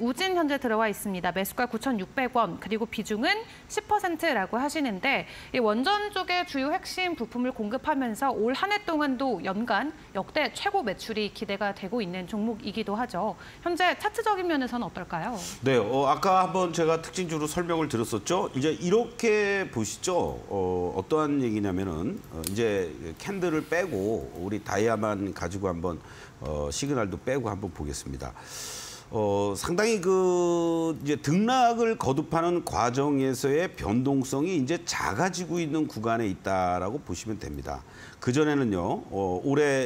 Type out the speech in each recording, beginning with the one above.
우진 현재 들어와 있습니다. 매수가 9,600원, 그리고 비중은 10%라고 하시는데 이 원전 쪽의 주요 핵심 부품을 공급하면서 올 한 해 동안도 연간 역대 최고 매출이 기대가 되고 있는 종목이기도 하죠. 현재 차트적인 면에서는 어떨까요? 네, 아까 한번 제가 특징주로 설명을 드렸었죠. 이제 이렇게 보시죠. 어떠한 얘기냐면은 이제 캔들을 빼고 우리 다이아만 가지고 한번 시그널도 빼고 한번 보겠습니다. 상당히 이제 등락을 거듭하는 과정에서의 변동성이 이제 작아지고 있는 구간에 있다라고 보시면 됩니다. 그전에는요, 올해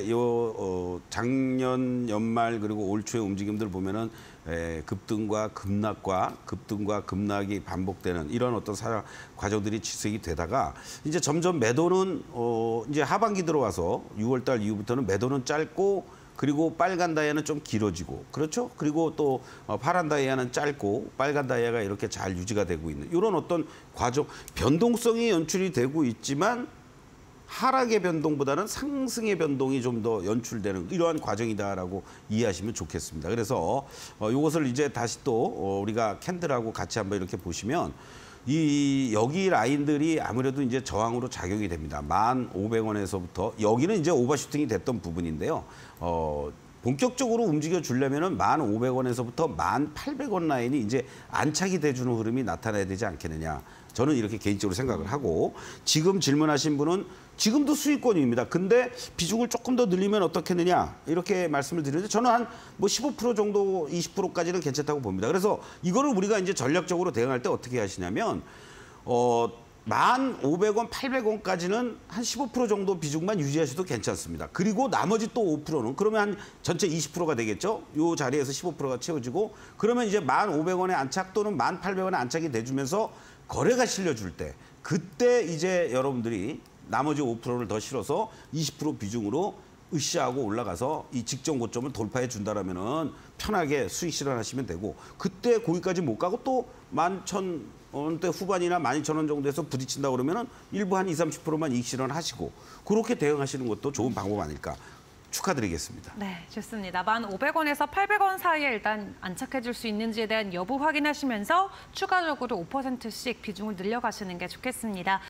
작년 연말 그리고 올 초의 움직임들 보면은 급등과 급락이 반복되는 이런 어떤 과정들이 지속이 되다가 이제 점점 매도는 이제 하반기 들어와서 6월달 이후부터는 매도는 짧고 그리고 빨간 다이아는 좀 길어지고 그렇죠? 그리고 또 파란 다이아는 짧고 빨간 다이아가 이렇게 잘 유지가 되고 있는 이런 어떤 과정, 변동성이 연출이 되고 있지만 하락의 변동보다는 상승의 변동이 좀 더 연출되는 이러한 과정이다라고 이해하시면 좋겠습니다. 그래서 이것을 이제 다시 또 우리가 캔들하고 같이 한번 이렇게 보시면 여기 라인들이 아무래도 이제 저항으로 작용이 됩니다. 1,500원에서부터 여기는 이제 오버슈팅이 됐던 부분인데요. 본격적으로 움직여 주려면은 1,500원에서부터 1,800원 라인이 이제 안착이 돼주는 흐름이 나타나야 되지 않겠느냐. 저는 이렇게 개인적으로 생각을 하고 지금 질문하신 분은 지금도 수익권입니다. 근데 비중을 조금 더 늘리면 어떻겠느냐 이렇게 말씀을 드리는데 저는 한 뭐 15% 정도 20%까지는 괜찮다고 봅니다. 그래서 이거를 우리가 이제 전략적으로 대응할 때 어떻게 하시냐면 1,500원, 800원까지는 한 15% 정도 비중만 유지하셔도 괜찮습니다. 그리고 나머지 또 5%는 그러면 한 전체 20%가 되겠죠. 이 자리에서 15%가 채워지고 그러면 이제 1,500원에 안착 또는 1,800원에 안착이 돼주면서 거래가 실려줄 때 그때 이제 여러분들이 나머지 5%를 더 실어서 20% 비중으로 으쌰하고 올라가서 이 직전 고점을 돌파해 준다라면은 편하게 수익 실현하시면 되고 그때 거기까지 못 가고 또 11,000원대 후반이나 12,000원 정도에서 부딪힌다 그러면은 일부 한 20-30%만 이익 실현하시고 그렇게 대응하시는 것도 좋은 방법 아닐까. 축하드리겠습니다. 네, 좋습니다. 1,500원에서 800원 사이에 일단 안착해 줄 수 있는지에 대한 여부 확인하시면서 추가적으로 5%씩 비중을 늘려가시는 게 좋겠습니다.